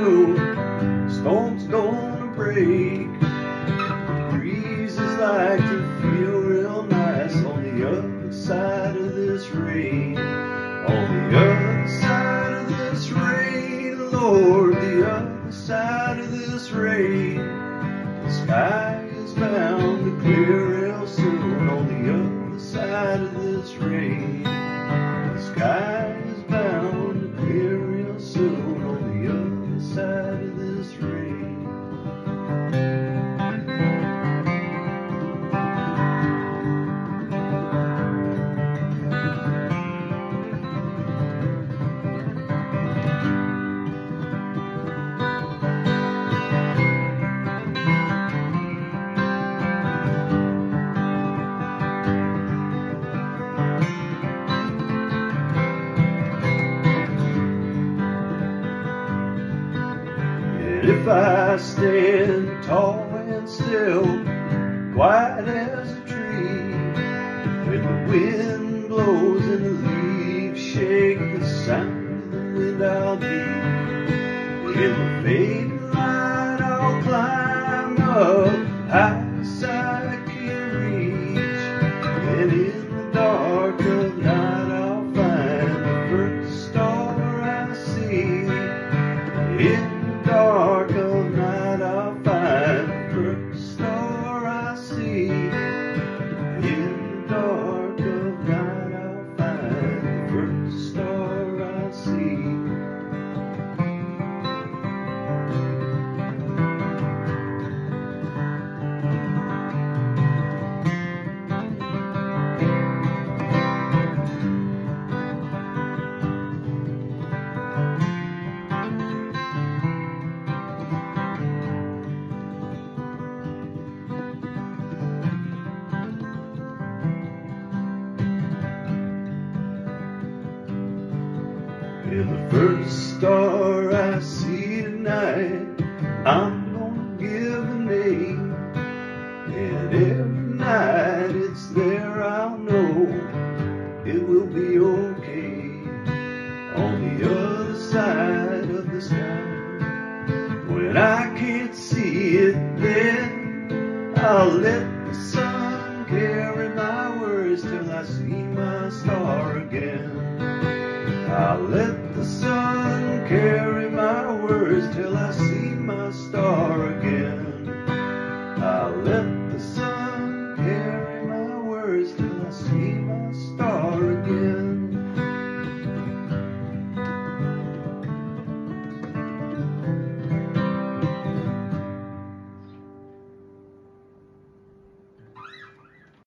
soon. Storm's gonna break. Breezes like to feel real nice on the other side of this rain. On the other side of this rain, Lord, the other side of this rain. The sky is bound to clear real soon on the other side of this rain. The sky is bound to clear real soon on the other side of this rain. If I stand tall and still, quiet as a tree, when the wind blows and the leaves shake, the sound of the wind I'll be. In the fading light I'll climb up high as I can reach, and in the dark of night I'll find the first star I see. In dark of night I'll find the first star I see. In the dark of night I'll find the first star I see. In the first star I see tonight, I'm gonna give a name. And every night it's there, I'll know it will be okay. On the other side of the sky, when I can't see it then, I'll let the sun carry my worries till I see my star again. I'll let